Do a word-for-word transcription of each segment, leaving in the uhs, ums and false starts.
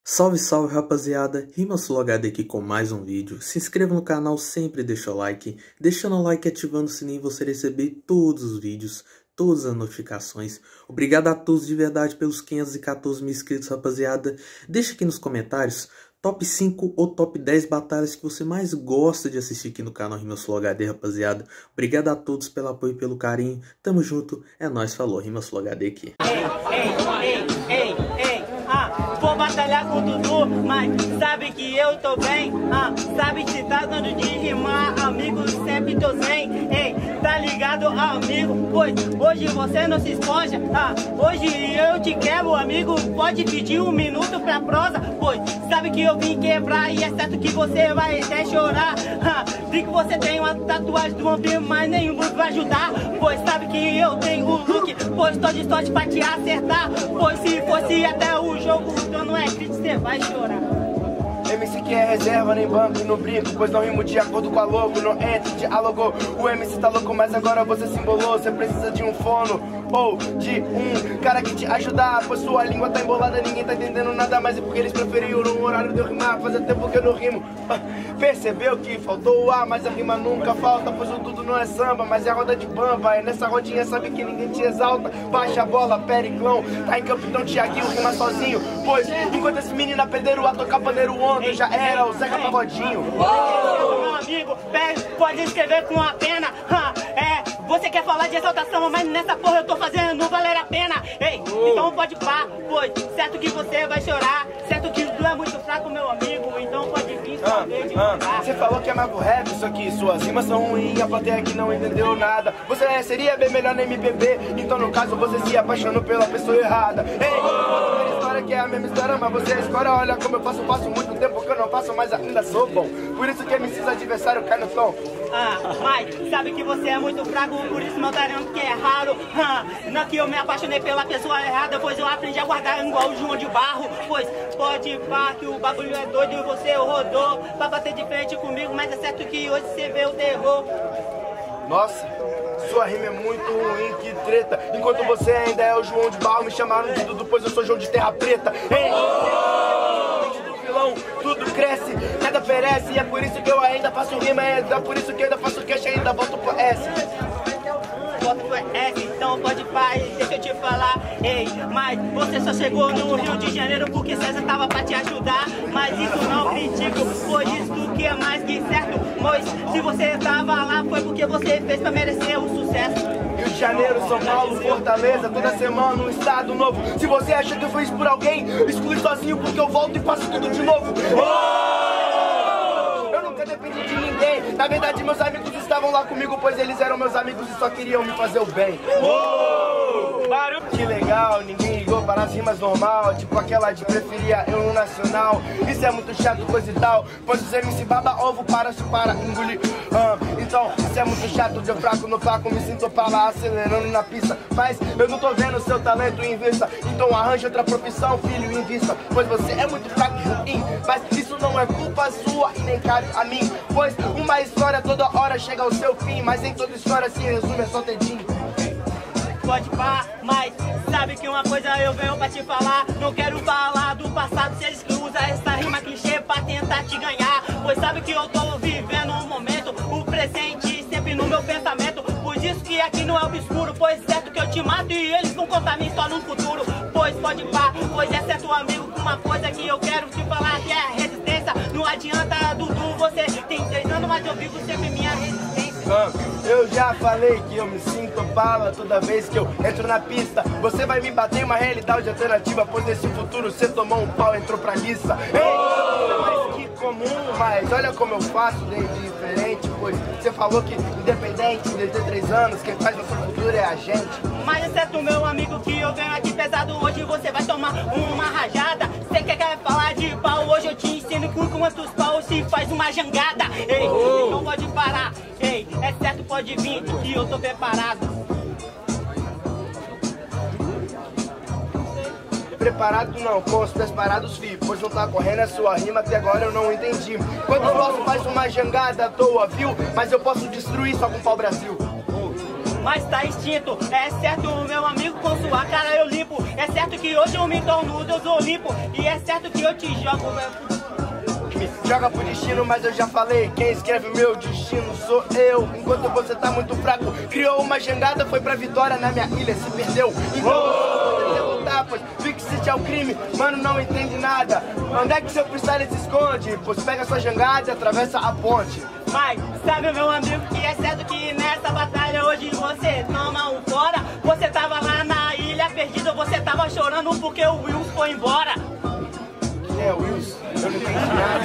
Salve, salve rapaziada, RimaSuloHD aqui com mais um vídeo. Se inscreva no canal, sempre deixa o like. Deixando o like e ativando o sininho você receber todos os vídeos, todas as notificações. Obrigado a todos de verdade pelos quinhentos e quatorze mil inscritos, rapaziada. Deixa aqui nos comentários top cinco ou top dez batalhas que você mais gosta de assistir aqui no canal RimaSuloHD, rapaziada. Obrigado a todos pelo apoio e pelo carinho. Tamo junto, é nóis, falou, RimaSuloHD aqui. Ei, ei, ei, ei, ei, ah, vou batalhar com o Dudu, mas sabe que eu tô bem, ah, sabe que tá dando de rimar, amigo, sempre tô zen, ei, tá ligado, amigo, pois hoje você não se esponja, ah, hoje eu te quebro, amigo, pode pedir um minuto pra prosa, pois sabe que eu vim quebrar e é certo que você vai até chorar, ah, vi que você tem uma tatuagem do vampiro, mas nenhum look vai ajudar, pois sabe que eu tenho o look, pois tô de sorte pra te acertar, pois se fosse até o jogo, então não é crítico, você vai chorar. M C que é reserva, nem banco e no brinco, pois não rimo de acordo com a logo, não entre diálogo. O M C tá louco, mas agora você se embolou. Você precisa de um fono ou de um cara que te ajudar, pois sua língua tá embolada, ninguém tá entendendo nada mais. É porque eles preferiram no horário de eu rimar, fazia tempo que eu não rimo. Percebeu que faltou o ar, mas a rima nunca falta, pois o tudo não é samba, mas é roda de bamba. E nessa rodinha sabe que ninguém te exalta. Baixa a bola, Periclão, tá em campo então Thiaguinho rima sozinho, pois enquanto esse menino aprenderam a tocar pandeiro ontem, eu já era o Zeca Pagodinho. Meu amigo, pode escrever com a pena, é, você quer falar de exaltação, mas nessa porra eu tô fazendo, não valer a pena. Ei, então pode pá, pois certo que você vai chorar, certo que tu é muito fraco, meu amigo, então pode vir saber de ah, ah. Você falou que amava o rap, só que suas rimas são ruins, a plateia que não entendeu nada. Você seria bem melhor no M P B, então no caso você se apaixonou pela pessoa errada. Ei, conta história que é a mesma história, mas você escolhe, olha como eu faço, faço muito tempo que eu não faço, mas ainda sou bom. Por isso que M Cs adversário cai no tom. Ah, mas sabe que você é muito fraco, por isso meu talento que é raro. Ah, não que eu me apaixonei pela pessoa errada, pois eu aprendi a guardar igual o João de Barro. Pois pode pá que o bagulho é doido e você rodou pra bater de frente comigo, mas é certo que hoje você vê o terror. Nossa, sua rima é muito ruim, que treta. Enquanto você ainda é o João de Barro, me chamaram de Dudu, pois eu sou João de Terra Preta. Ei, tudo cresce, nada perece, e é por isso que eu ainda faço rima, é por isso que eu ainda faço cash, ainda volto pro S. Volto pro S, então pode pá, deixa eu te falar, ei, mas você só chegou no Rio de Janeiro porque César tava pra te ajudar, mas isso não critico, pois isso que é mais que certo, pois se você tava lá foi porque você fez pra merecer o sucesso. Rio de Janeiro, São Paulo, Fortaleza, toda semana um estado novo. Se você acha que eu fiz por alguém, exclui sozinho porque eu volto e faço tudo de novo. Oh! Eu nunca dependi de ninguém. Na verdade, meus amigos estavam lá comigo, pois eles eram meus amigos e só queriam me fazer o bem. Oh! Barulho! Que legal, ninguém ligou para as rimas normal, tipo aquela de preferia eu no nacional. Isso é muito chato, coisa e tal, pois os M C baba ovo para se para engolir. Ah, então, isso é muito chato, de fraco no placo, me sinto pra lá acelerando na pista. Mas eu não tô vendo seu talento em vista, então arranje outra profissão, filho, invista. Pois você é muito fraco e ruim, mas isso não é culpa sua e nem cabe a mim. Pois uma história toda hora chega ao seu fim, mas em toda história se resume, é só dedinho. Pode pá, mas sabe que uma coisa eu venho pra te falar. Não quero falar do passado, se eles que usam essa rima clichê pra tentar te ganhar. Pois sabe que eu tô vivendo um momento, o presente sempre no meu pensamento. Por isso que aqui não é obscuro, pois certo que eu te mato e eles não contam a mim só no futuro. Pois pode pá, pois é certo amigo, com uma coisa que eu quero te falar, que é a resistência. Não adianta Dudu, você tem três anos, mas eu vivo sempre minha resistência. Eu já falei que eu me sinto bala toda vez que eu entro na pista. Você vai me bater uma realidade alternativa, pois nesse futuro você tomou um pau e entrou pra lista. Ei, mais que comum, mas olha como eu faço de diferente, pois você falou que independente de ter três anos, quem faz nosso futuro é a gente. Mas é certo, meu amigo, que eu venho aqui pesado, hoje você vai tomar uma rajada. Você quer, quer falar de pau, hoje eu te ensino com quantos paus se faz uma jangada. Ei, oh. Não pode parar, ei, é certo, pode vir, que eu tô preparado. Preparado não, com os pés parados, filho, pois não tá correndo a sua rima, até agora eu não entendi. Quando posso faz uma jangada à toa, viu? Mas eu posso destruir só com o pau Brasil. mas tá extinto. É certo, meu amigo, com sua cara eu limpo. É certo que hoje eu me torno Deus Olimpo. E é certo que eu te jogo, velho. Joga pro destino, mas eu já falei, quem escreve o meu destino sou eu. Enquanto você tá muito fraco, criou uma jangada, foi pra vitória na minha ilha, se perdeu. Então você lutar, pois Vic City é o crime, mano, não entende nada. Onde é que seu freestyle se esconde? Pois pega sua jangada e atravessa a ponte. Mas sabe, meu amigo, que é certo que nessa batalha hoje você toma um fora. Você tava lá na ilha perdida, você tava chorando porque o Will foi embora. Quem é o Wilson? Eu não entendi nada.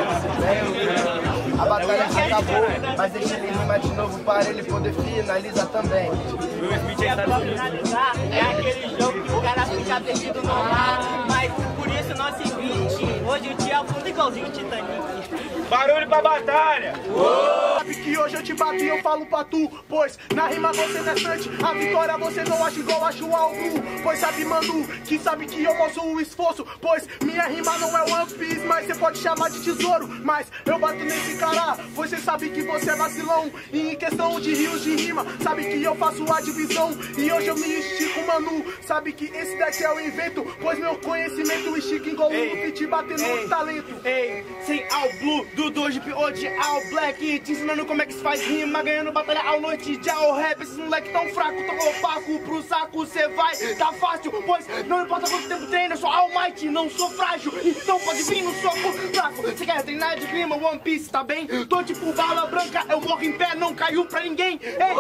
A batalha acabou, mas deixa ele rimar de novo para ele poder finalizar também. É pra finalizar, é aquele jogo que o cara fica perdido no mar. Mas por isso nós seguinte, hoje o dia afunda igualzinho o Titanic. Barulho pra batalha! Uou! Sabe que hoje eu te bati, eu falo pra tu, pois na rima você não é sante, a vitória você não acha igual acho algo. Pois sabe, mano, que sabe que eu mostro o esforço, pois minha rima não é One Piece, mas você pode chamar de tesouro. Mas eu bato nesse cara, pois você sabe que você é vacilão. E em questão de rios de rima, sabe que eu faço a divisão. E hoje eu me estico, mano, sabe que esse daqui é o invento, pois meu conhecimento estica igual o Luffy te batendo no talento. Ei, sem All Blue, do Dojo hoje All Black, te ensinando como é que se faz rima, ganhando batalha ao noite de All Rap. Esses moleque tão fraco, tão opaco, pro saco cê vai, tá fácil, pois não importa quanto tempo treina, eu sou All Might, não sou frágil, então pode vir no soco fraco. Cê quer treinar de rima, One Piece, tá bem? Tô tipo bala branca, eu morro em pé, não caiu pra ninguém. Ei,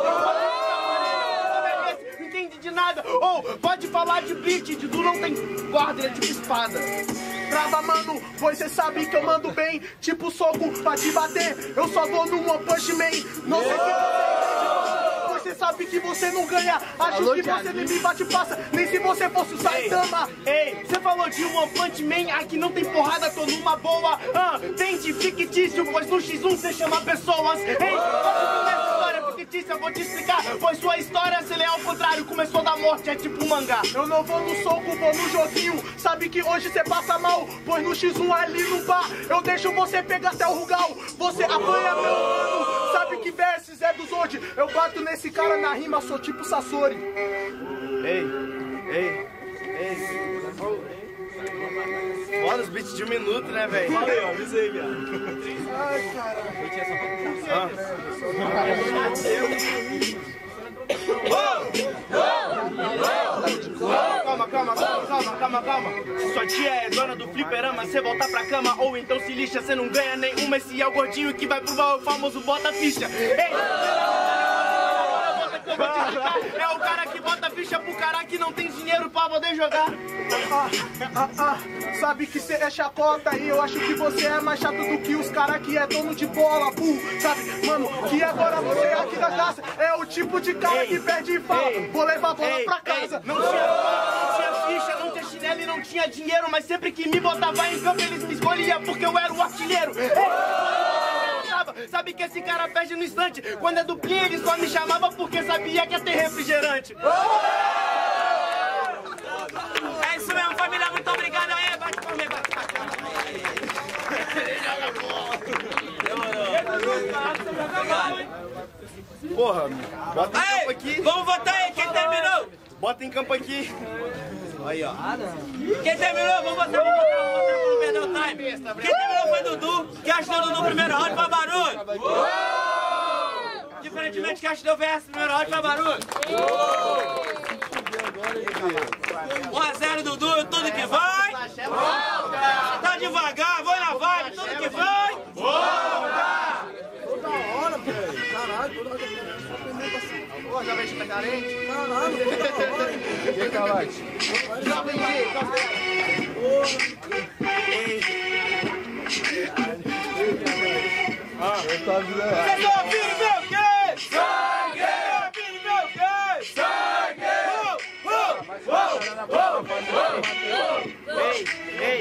não entende de nada, ou oh, pode falar de beat, de tu não tem guarda, ele é tipo espada. Trava, mano, pois cê sabe que eu mando bem, tipo soco pra te bater, eu só vou no One Punch Man. Não sei que você, pois cê sabe que você não ganha, acho Alô, que você nem me bate passa, nem se você fosse o Saitama. Ei, cê falou de One Punch Man, aqui não tem porrada, tô numa boa. Ah, tem de fictício, pois no X um cê chama pessoas. Ei, essa história fictícia, eu vou te explicar, pois sua história, se lê ao contrário, começou da morte, é tipo um mangá. Eu não vou no soco, vou no joguinho, sabe que hoje cê passa mal, pois no X um ali no bar, eu deixo você pegar até o Rugal, você apanha meu mano, sabe que versos é dos hoje, eu bato nesse cara na rima, sou tipo Sasori. Ei, ei, ei, olha os beats de um minuto, né, velho? Fala aí, ó, avisei, viado. Ai, caralho. Calma, calma, calma, calma, calma, calma. Se sua tia é dona do fliperama, cê voltar pra cama, ou então se lixa, cê não ganha nenhuma. Esse é o gordinho que vai pro famoso bota ficha. Ei! É o cara que bota ficha pro cara que não tem dinheiro pra poder jogar. Ah, ah, ah, sabe que cê é chacota e eu acho que você é mais chato do que os cara que é dono de bola, bull. Sabe, mano, que agora você é aqui da casa é o tipo de cara ei, que perde e fala, ei, vou levar a bola ei, pra casa. Ei, não, tinha, não tinha ficha, não tinha chinelo e não tinha dinheiro, mas sempre que me botava em campo eles me escolhiam porque eu era o artilheiro. Ei, sabe que esse cara perde no instante. Quando é duplinha ele só me chamava porque sabia que ia ter refrigerante. É isso mesmo, família, muito obrigado aí. Bate por mim, bate pra cá. Porra, bota em campo aqui. Vamos votar aí, quem terminou? Bota em campo aqui. Aí, ó. Quem terminou? Vamos votar, vamos votar, vamos votar pra não perder o time. Quem terminou foi Dudu. Quem achou Dudu no primeiro round foi barulho. Diferentemente, quem achou V S no primeiro round foi barulho. um a zero Dudu, tudo que vai. Tá devagar, vai na vibe, tudo que vai. Toda hora, velho. Caralho, toda hora. Pô, já veio tá carente? Caralho, toda hora. E aí, Calate? Já vem aqui. Vocês ouviram meu quê? Sangue! Vocês ouviram meu quê? Sangue! Ei, ei, um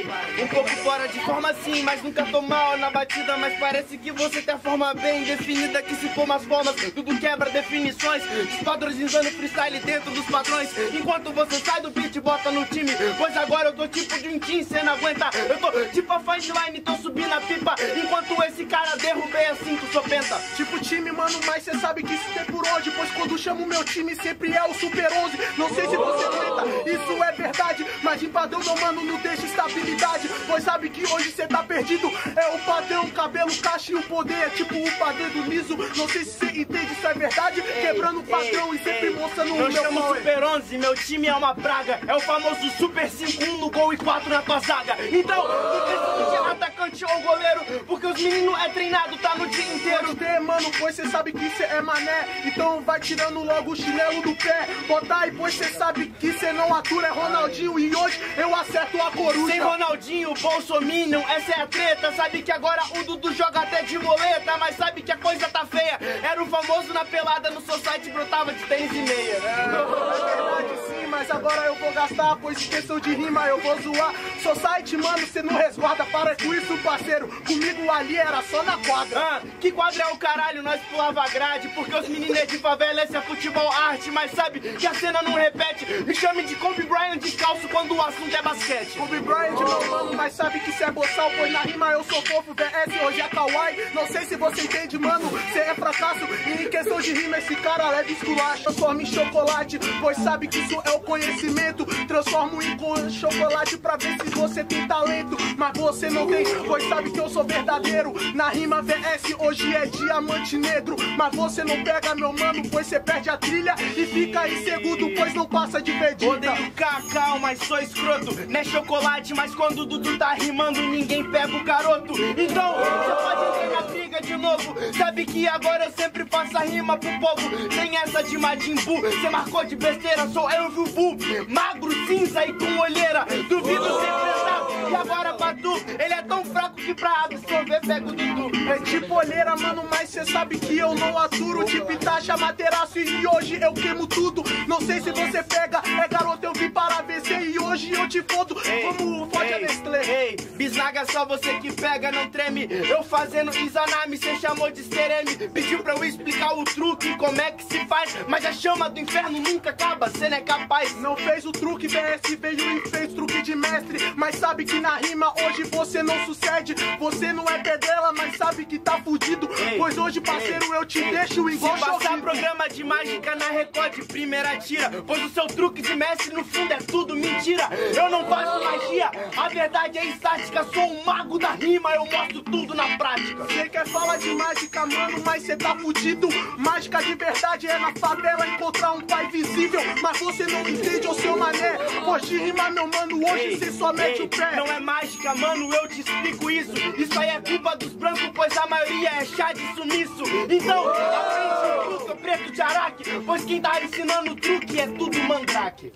pouco fora de forma sim, mas nunca tô mal na batida. Mas parece que você tem a forma bem definida, que se for umas formas, tudo quebra definições, despadronizando freestyle dentro dos padrões. Enquanto você sai do beat e bota no time, pois agora eu tô tipo de um team, cê não aguenta. Eu tô tipo a fine line, tô subindo a pipa, enquanto esse cara derrubei assim com sopenta. Tipo time, mano, mas cê sabe que isso tem por onde, pois quando chamo meu time sempre é o Super onze. Não sei se você aguenta, isso é verdade, mas em padrão meu mano não deixa estabilidade, pois sabe que hoje cê tá perdido. É o padrão, cabelo, caixa e o poder é tipo o padrão do liso. Não sei se cê entende, isso é verdade, ei, quebrando o padrão ei, e sempre mostrando o meu Eu chamo Super onze, meu time é uma praga, é o famoso Super cinco um no gol e quatro na tua zaga. Então, não precisa de atacante ou goleiro, porque os meninos é treinado, tá no dia inteiro. Pode ter, mano, pois cê sabe que cê é mané, então vai tirando logo o chinelo do pé. Bota aí, pois cê sabe que cê não atura, é Ronaldinho, e hoje eu acerto a coruja. Sem Ronaldinho, Bolsominion, essa é a treta. Sabe que agora o Dudu joga até de moleta, mas sabe que a coisa tá feia. Era o famoso na pelada, no seu site brotava de tênis e meia. É verdade sim, mas agora eu vou gastar, pois em questão de rima eu vou zoar. Seu site, mano, cê não resguarda, para com isso, parceiro. Comigo ali era só na quadra. Ah, que quadra é o caralho, nós pulava grade, porque os meninos é de favela, esse é futebol arte. Mas sabe que a cena não repete, me chame de Kobe Bryant descalço quando o assunto é basquete. Kobe Bryant, meu mano, mas sabe que cê é boçal, pois na rima eu sou fofo, V S hoje é kawaii. Não sei se você entende, mano, cê é fracasso, e em questão de rima esse cara leva esculacho. Transforma em chocolate, pois sabe que isso é o conhecimento. Transformo em chocolate pra ver se você tem talento, mas você não tem, pois sabe que eu sou verdadeiro. Na rima V S hoje é diamante negro, mas você não pega, meu mano, pois você perde a trilha e fica em segundo, pois não passa de perdida. Odeio cacau, mas sou escroto, não é chocolate, mas quando o Dudu tá rimando ninguém pega o garoto. Então você pode entrar na briga de novo, sabe que agora eu sempre faço a rima pro povo. Tem essa de Majin Buu, cê marcou de besteira, sou eu, Vuvu, magro, cinza e com olheira. Duvido sempre estar, e agora Batu, ele é tão fraco que pra absorver pega o Dudu. É tipo olheira, mano, mas cê sabe que eu não aturo. Tipo Itacha, Materaço, e hoje eu queimo tudo. Não sei se você pega, é garoto, eu vim para vencer e hoje eu te fodo como fode a Nestlé. Ei, bisnaga, só você que pega, não treme. Eu fazendo Izanami, cê chamou de Sereme. Pediu pra eu explicar o truque, como é que se faz, mas a chama do inferno nunca acaba, cê não é capaz. Não fez o truque, V S veio e fez truque de mestre, mas sabe que na rima hoje você não sucede. Você não é pedela, mas sabe que tá fudido, ei, pois hoje, parceiro, ei, eu te ei, deixo igual se passar programa de mágica na Record, primeira tira, pois o seu truque de mestre no fundo é tudo mentira. Eu não faço magia, a verdade é estática, sou um mago da rima, eu mostro tudo na prática. Cê quer falar de mágica, mano, mas cê tá fudido. Mágica de verdade é na favela encontrar um pai visível, mas você não entende o seu mané, pois de rima, meu mano, hoje cê só mete ei, o pé. Não é mágica, mano, eu te explico isso. Isso aí é culpa dos brancos, pois a maioria é chá de sumiço. Então, aprende o truque, preto de araque, pois quem tá ensinando o truque é tudo mandrake.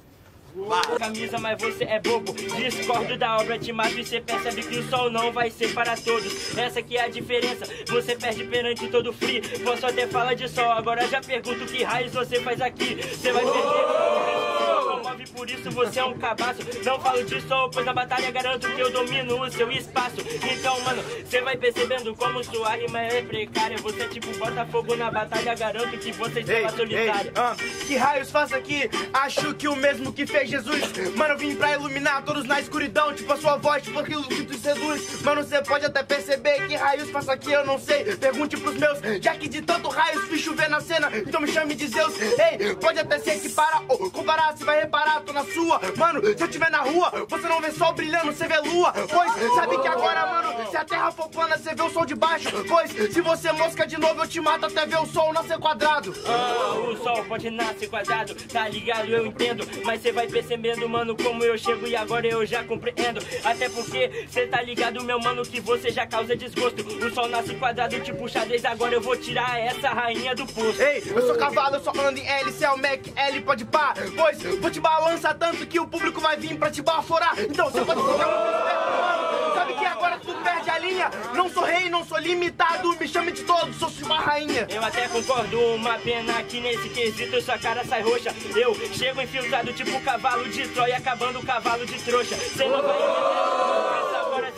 Camisa, mas você é bobo. Discordo da obra de mato e cê percebe que o sol não vai ser para todos. Essa que é a diferença, você perde perante todo free. Posso até falar de sol, agora já pergunto que raios você faz aqui. Você vai perder, por isso você é um cabaço. Não falo de sol, pois na batalha garanto que eu domino o seu espaço. Então, mano, você vai percebendo como sua rima é precária. Você é tipo Botafogo na batalha, garanto que você está solitário. Ah, que raios faço aqui? Acho que o mesmo que fez Jesus. Mano, eu vim pra iluminar todos na escuridão, tipo a sua voz, tipo aquilo que tu seduz. Mano, você pode até perceber que raios faço aqui, eu não sei. Pergunte pros meus, já que de tanto raios fiz chover na cena, então me chame de Zeus. Ei, pode até ser que para ou comparar, você vai reparar, tô na sua. Mano, se eu tiver na rua, você não vê sol brilhando, você vê lua. Pois, sabe que agora, mano, se a terra for plana, você vê o sol de baixo. Pois, se você mosca de novo, eu te mato até ver o sol nascer quadrado. Ah, o sol pode nascer quadrado, tá ligado, eu entendo. Mas você vai percebendo, mano, como eu chego e agora eu já compreendo. Até porque cê tá ligado, meu mano, que você já causa desgosto. O sol nasce quadrado, tipo xadrez, agora eu vou tirar essa rainha do poço. Ei, eu sou cavalo, eu só ando em L, cê é o Mac, L pode pá. Pois, vou te balançar tanto que o público vai vir pra te baforar. Então você pode ficar muito esperto, mano. Sabe que agora tu perde a linha. Não sou rei, não sou limitado, me chame de todos, sou uma rainha. Eu até concordo, uma pena que nesse quesito sua cara sai roxa. Eu chego infiltrado tipo cavalo de Troia, acabando o cavalo de trouxa. Cê não vai entender, agora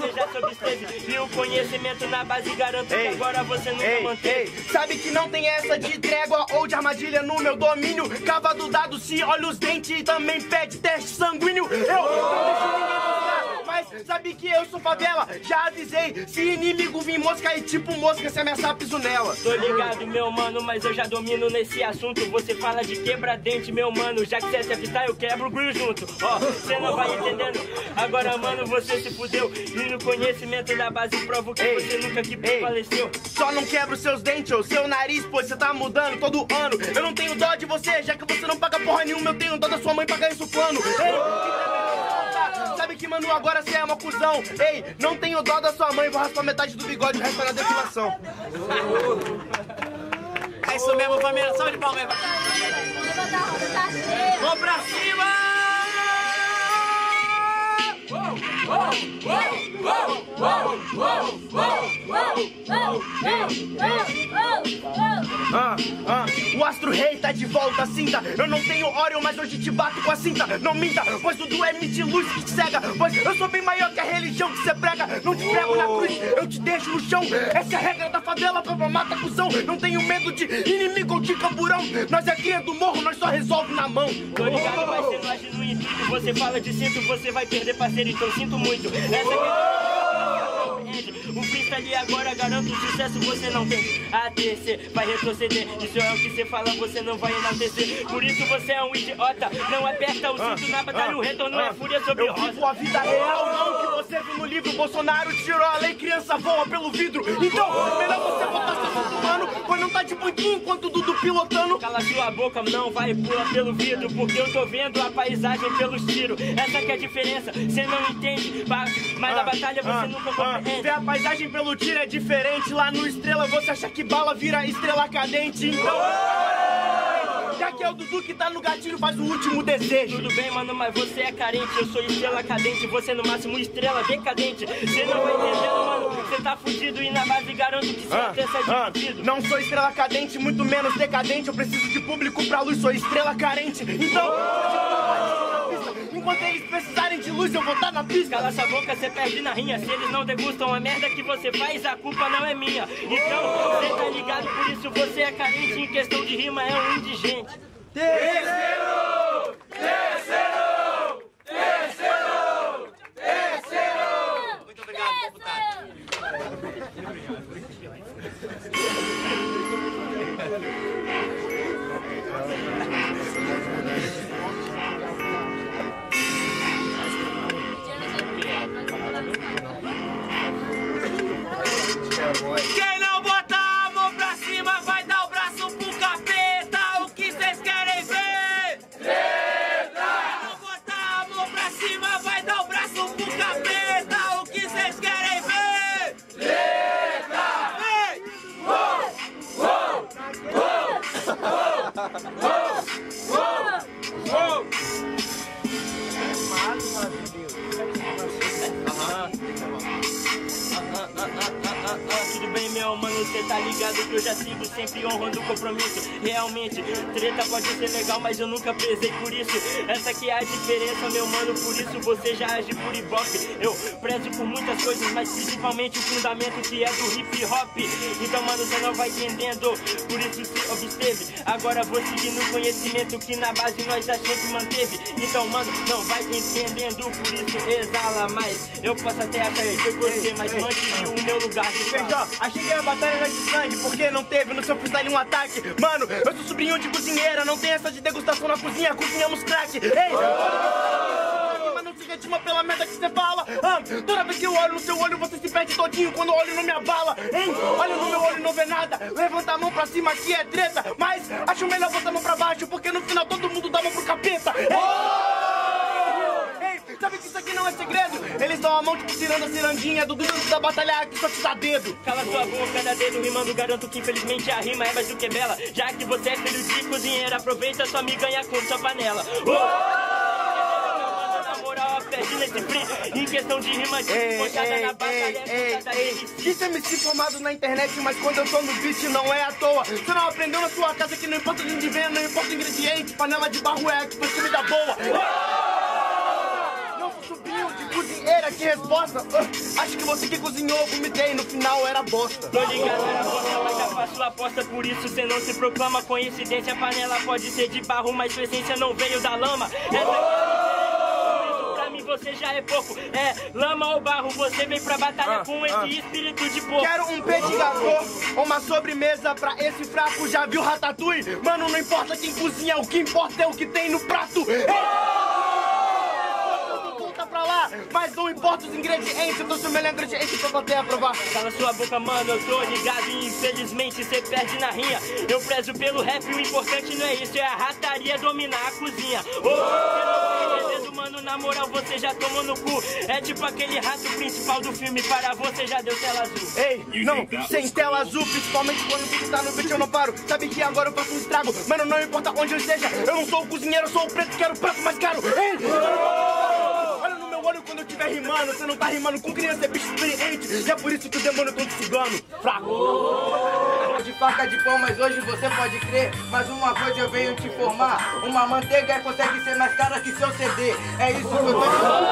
obteve. E o conhecimento na base garanto ei, que agora você nunca ei, manteve. Ei. Sabe que não tem essa de trégua ou de armadilha no meu domínio. Cava do dado se olha os dentes e também pede teste sanguíneo. Eu não deixo ninguém buscar, mas sabe que eu sou favela. Já avisei, se inimigo vir mosca e tipo mosca, se ameaçar piso nela. Tô ligado, meu mano, mas eu já domino nesse assunto. Você fala de quebra-dente, meu mano. Já que você é freestyle, eu quebro o grilo junto. Ó, você não vai entendendo. Agora, mano, você se fudeu. E no conhecimento da base provo que ei, você nunca que prevaleceu. Só não quebra os seus dentes ou seu nariz, pois você tá mudando todo ano. Eu não tenho dó de você, já que você não paga porra nenhuma. Eu tenho dó da sua mãe pagar isso plano. Ei, sabe que, mano, agora você é uma cuzão. Ei, não tenho dó da sua mãe, vou raspar metade do bigode e o resto na depilação. É isso mesmo, família, salve de palmas. Vamos pra cima! Ah, ah, o Astro Rei tá de volta, cinta. Eu não tenho Orion, mas hoje te bato com a cinta. Não minta, pois Dudu é mente luz que te cega. Pois eu sou bem maior que a religião que você prega. Não te prego na cruz, eu te deixo no chão. Essa é a regra da favela, pra mata cuzão. Não tenho medo de inimigo ou de camburão. Nós é cria do morro, nós só resolve na mão. Tô ligado, mas você não age no intuito. Você fala de cinto, você vai perder parceiro, então sinto muito. Essa aqui o freestyle agora garanto o sucesso, você não tem a descer, vai retroceder. Isso é o que você fala, você não vai enaltecer. Por isso você é um idiota, não aperta o cinto na batalha, o retorno é fúria sobre rosa. Eu vivo a vida real, não que você viu no livro. Bolsonaro tirou a lei, criança voa pelo vidro. Então, melhor você botar seu assunto humano, pois não tá de banquinho enquanto o Dudu pilotando. Cala sua boca, não vai pular pelo vidro, porque eu tô vendo a paisagem pelos tiros. Essa que é a diferença, você não entende, mas na batalha você nunca compreende. Ver a paisagem pelo tiro é diferente. Lá no Estrela você acha que bala vira estrela cadente. Então, já que é o Dudu que tá no gatilho, faz o último desejo. Tudo bem, mano, mas você é carente. Eu sou estrela cadente, você no máximo estrela decadente. Você não vai entendendo, mano, você tá fudido. E na base garanto que você ah, até sai ah, dividido. Não sou estrela cadente, muito menos decadente. Eu preciso de público pra luz, sou estrela carente. Então, enquanto eles precisarem de luz, eu vou estar na pista. Cala sua boca, você perde na rinha. Se eles não degustam a merda que você faz, a culpa não é minha. Então, você tá ligado, por isso você é carente. Em questão de rima, é um indigente. Terceiro! Terceiro! Terceiro! Terceiro! Muito obrigado, deputado. Quem não botar a mão pra cima vai dar o braço pro capeta. O que vocês querem ver? Treta! Quem não botar a mão pra cima vai dar o braço pro capeta. O que vocês querem ver? Treta! Vem! Uou! Uou! Uou! Uou! Uou! Tudo bem, meu mano, você tá ligado que eu já sigo sempre honrando o compromisso. Realmente, treta pode ser legal, mas eu nunca pesei por isso. Essa aqui é a diferença, meu mano, por isso você já age por ibope. Eu prezo por muitas coisas, mas principalmente o fundamento que é do hip hop. Então, mano, você não vai entendendo, por isso se obsteve. Agora vou seguir no conhecimento que na base nós já sempre manteve. Então, mano, não vai entendendo, por isso exala mais. Eu posso até achar que foi você, mas mantive o meu lugar de Feijó, achei que a batalha era de sangue, porque não teve no seu freestyle um ataque. Mano, eu sou sobrinho de cozinheira, não tem essa de degustação na cozinha, cozinhamos crack. Ei, mas não se redima pela merda que você fala. Ah, toda vez que eu olho no seu olho, você se perde todinho quando olho no minha bala. Hein, olha no meu olho e não vê nada. Levanta a mão pra cima que é treta, mas acho melhor botar a mão pra baixo, porque no final todo mundo dá a mão pro capeta. Ei, sabe que isso aqui não é segredo? Eles dão a mão tipo tirando a cirandinha do duro da batalha que só te dá dedo. Cala sua boca, cada dedo rimando, garanto que infelizmente a rima é mais do que bela. Já que você é filho de cozinheiro, aproveita sua amiga e com sua panela. Na moral, perde nesse free. Em questão de rima, de puxada na batalha, é puxada de Isso é M C formado na internet, mas quando eu tô no beat não é à toa. Você não aprendeu na sua casa que não importa de onde vem, não importa o ingrediente, panela de barro é a que faz comida boa. Não sou sobrinho de cozinheiro. Era que resposta. Uh, acho que você que cozinhou, vomitei, no final era bosta. Tô ligado, era bosta, mas já faço aposta, por isso cê não se proclama. Coincidência, a panela pode ser de barro, mas sua essência não veio da lama. Essa pra mim você já é pouco. É lama ou barro, você vem pra batalha ah, com esse ah. espírito de porco. Quero um petit gâteau, uma sobremesa pra esse fraco. Já viu Ratatouille? Mano, não importa quem cozinha, o que importa é o que tem no prato. Pra lá, mas não importa os ingredientes, eu tô seu melhor ingrediente pra bater a provar. Cala sua boca, mano, eu tô ligado e infelizmente cê perde na rinha. Eu prezo pelo rap, o importante não é isso, é a rataria dominar a cozinha. Oh, você não tá entendendo, mano, na moral você já tomou no cu. É tipo aquele rato principal do filme, para você já deu tela azul. Ei, não, sem tela azul, principalmente quando tudo tá no beat eu não paro. Sabe que agora eu faço um estrago, mano, não importa onde eu esteja. Eu não sou o cozinheiro, eu sou o preto, quero o prato mais caro. Ei, olha no meu olho quando eu estiver rimando, você não tá rimando com criança, é bicho experiente. E é por isso que o demônio tá te sugando, fraco. De faca de pão, mas hoje você pode crer. Mas uma coisa eu venho te informar: uma manteiga consegue ser mais cara que seu C D. É isso que eu tô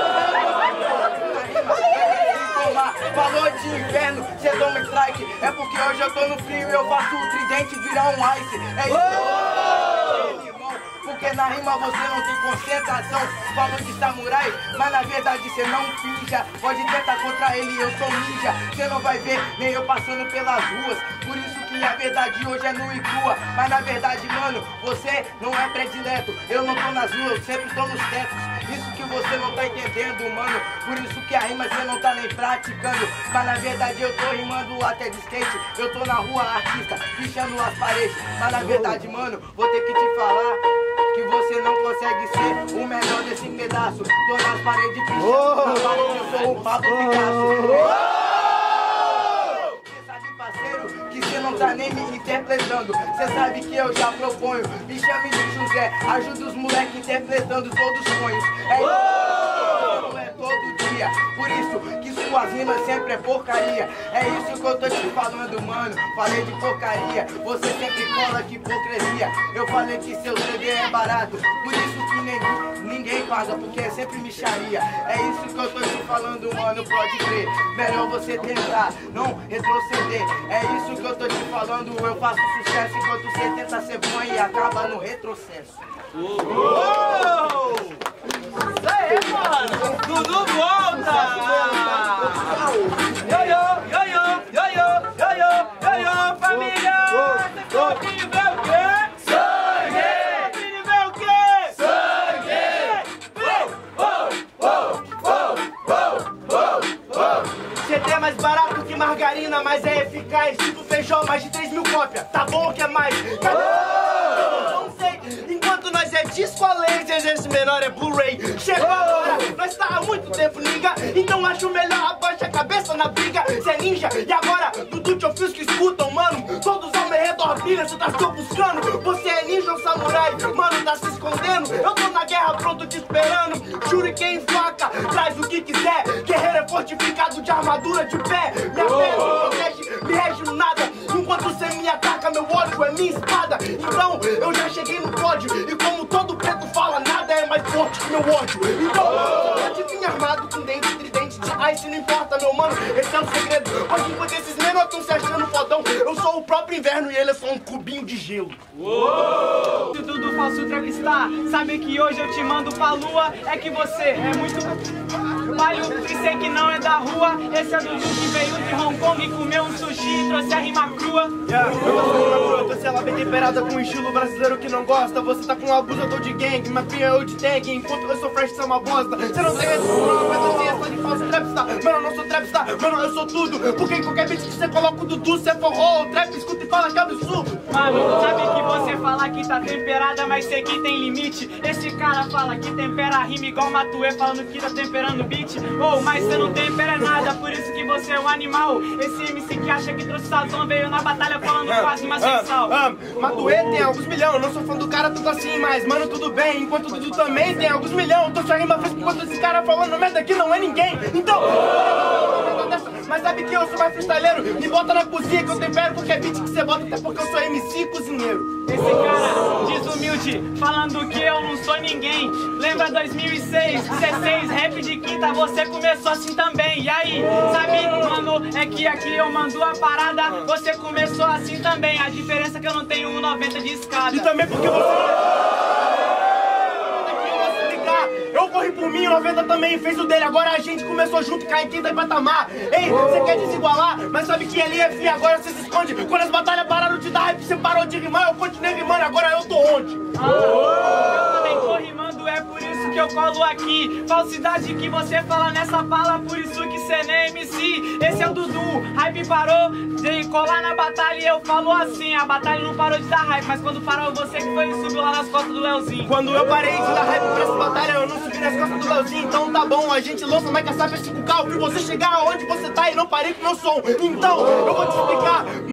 informar. Falou de inverno, cê toma strike. É porque hoje eu tô no frio e eu faço o tridente virar um ice. É isso que eu tô. Porque na rima você não tem concentração. Falo de samurai, mas na verdade você não finja. Pode tentar contra ele, eu sou ninja. Você não vai ver nem eu passando pelas ruas. Por isso que a verdade hoje é nua e crua. Mas na verdade, mano, você não é predileto. Eu não tô nas ruas, eu sempre tô nos tetos. Isso que você não tá entendendo, mano. Por isso que a rima você não tá nem praticando. Mas na verdade eu tô rimando até de skate. Eu tô na rua artista, pichando as paredes. Mas na verdade, mano, vou ter que te falar que você não consegue ser o melhor desse pedaço. Tô nas paredes pichando, oh, na parede eu sou o Pablo Picasso. Oh! Você sabe, parceiro, que você não tá nem me interpretando. Você sabe que eu já proponho. Me chame de José, ajuda os moleques interpretando todos os sonhos. É isso, não é todo dia. Por isso que suas rimas sempre é porcaria. É isso que eu tô te falando, mano. Falei de porcaria, você sempre cola de hipocrisia. Eu falei que seu C D é barato, por isso que ninguém, ninguém paga, porque é sempre micharia. É isso que eu tô te falando, mano, pode crer. Melhor você tentar, não retroceder. É isso que eu tô te falando, eu faço sucesso enquanto você tenta ser bom e acaba no retrocesso. Uou! Isso aí, mano! Tudo volta! Yo-yo, yo-yo, yo-yo, yo-yo, yo-yo, família! Você tá afim ver o quê? Sangue! Afim ver o quê? Sangue! C D é mais barato que margarina, mas é eficaz. Tipo feijão, mais de três mil cópias. Tá bom ou quer mais? Não sei. Enquanto nós é disco a laser, esse menor é Blu-ray. Chegou agora, nós tá há muito tempo, liga. Então acho melhor abaixa a cabeça na briga. Cê é ninja, e agora, Dudu te ofícios que escutam, mano. Todos ao meu redor brilham, cê tá se buscando. Você é ninja ou samurai, mano, tá se escondendo. Eu tô na guerra pronto te esperando. Shuriken faca, traz o que quiser. Guerreiro é fortificado de armadura de pé. Minha fé não protege, me rege no nada. Enquanto você me ataca, meu ódio é minha espada. Então eu já cheguei no pódio. E como todo preto fala, nada é mais forte que meu ódio. Então você pode vir armado com dente, tridente de ice, não importa, meu mano, esse é o segredo. Hoje enquanto esses menores estão se achando fodão, eu sou o próprio inverno e ele é só um cubinho de gelo. Uou! Tudo do falso trapistar, sabe que hoje eu te mando pra lua. É que você é muito palho e sei que não é da rua. Esse é do Dudu que veio de Hong Kong e comeu um sushi e trouxe a rima crua. Yeah, eu gosto de rima crua, trouxe ela bem temperada com um estilo brasileiro que não gosta. Você tá com um abusador de gang, minha filha eu de tag. Enquanto eu sou fresh, você é uma bosta. Você não tem esse problema, mas você é só de falso trapstar. Mano, eu não sou trapstar, mano, eu sou tudo. Porque em qualquer beat que você coloca o Dudu, você é forró ou trap, escuta e fala que é absurdo. Mano, sabe que você fala que tá temperada, mas sei que tem limite. Esse cara fala que tempera a rima igual Matuê falando que tá temperando beat. Oh, mas você não tempera nada, por isso que você é um animal. Esse M C que acha que trouxe sazão veio na batalha falando ah, quase uma sem sal. Ah, ah, Matuê tem alguns milhões, não sou fã do cara tudo assim, mas mano, tudo bem. Enquanto Dudu também tem alguns milhões, tô só rima fresca enquanto esse cara falando merda que não é ninguém. Então, mas sabe sabe que eu sou mais freestyleiro. Me bota na cozinha que eu tempero qualquer beat que você bota, até porque eu sou M C cozinheiro. Esse cara desumilde, falando que eu não sou ninguém. Lembra dois mil e seis, dezesseis, rap de quinta, você começou assim também. E aí, sabe, mano, é que aqui eu mando a parada, você começou assim também. A diferença é que eu não tenho um noventa de escada. E também porque você... Eu corri por mim, o noventa também fez o dele. Agora a gente começou junto, cai em quinta e patamar. Ei, você quer desigualar, mas sabe que ali é fim, agora você se esconde. Quando as batalhas pararam de dar hype, você parou de rimar. Eu continuei rimando, agora eu tô onde? Ah, eu também tô rimando, é por isso que eu colo aqui. Falsidade que você fala nessa fala, por isso que cê nem é M C. Esse é o Dudu, hype parou de colar na batalha e eu falo assim. A batalha não parou de dar hype, mas quando parou você que foi e subiu lá nas costas do Leozinho. Quando eu parei de dar hype pra essa batalha, eu não subi nas costas do Leozinho. Então tá bom, a gente lança mais que a cinco K. Eu vi você chegar aonde você tá e não parei com meu som. Então, eu vou te explicar.